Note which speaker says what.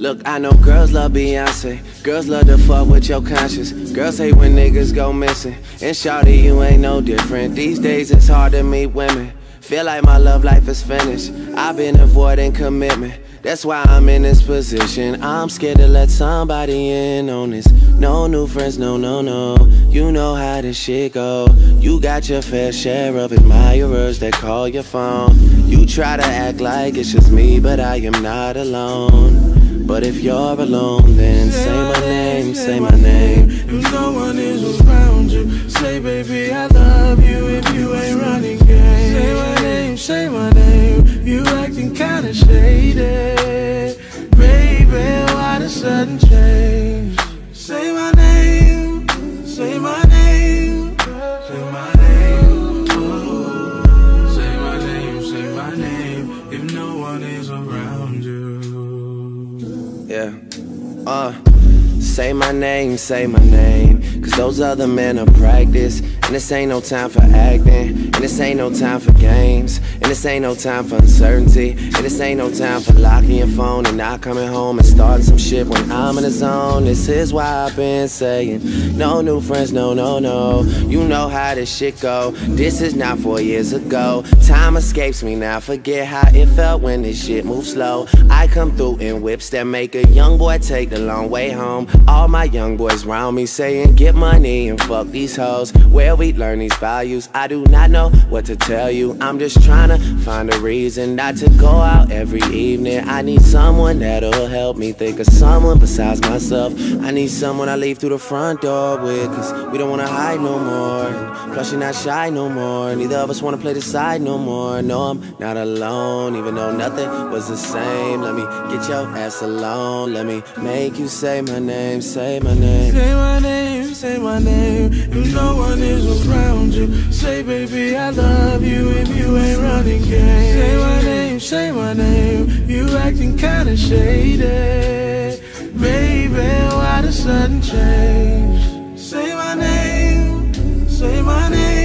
Speaker 1: Look, I know girls love Beyonce, girls love to fuck with your conscience, girls hate when niggas go missing, and shawty, you ain't no different. These days it's hard to meet women, feel like my love life is finished. I've been avoiding commitment, that's why I'm in this position. I'm scared to let somebody in on this. No new friends, no, no, no. You know how this shit go. You got your fair share of admirers that call your phone. You try to act like it's just me, but I am not alone. But if you're alone, then say my name, say my name.
Speaker 2: If no one is around you, say baby I love you if you ain't running game. Say my name, say my name. You acting kinda shady, baby, why the sudden change? Say my name, say my name, say my name, oh. Say my name, say my name. If no one is around you.
Speaker 1: Yeah, say my name, say my name. Cause those other men are practice. And this ain't no time for acting. And this ain't no time for games. And this ain't no time for uncertainty. And this ain't no time for locking your phone and not coming home and starting some shit when I'm in the zone. This is why I've been saying no new friends, no, no, no. You know how this shit go. This is not 4 years ago. Time escapes me now, forget how it felt when this shit moves slow. I come through in whips that make a young boy take the long way home. All my young boys round me saying get money and fuck these hoes. Where we learn these values, I do not know what to tell you. I'm just trying to find a reason not to go out every evening. I need someone that'll help me think of someone besides myself. I need someone I leave through the front door with, cause we don't wanna hide no more. And plus you're not shy no more. Neither of us wanna play the side no more. No, I'm not alone, even though nothing was the same. Let me get your ass alone. Let me make you say my name, say my name.
Speaker 2: Say my name, say my name. If no one is around you, say baby I love you if you ain't running game. Say my name, say my name. You acting kinda shady, baby, why the sudden change? Say my name, say my name.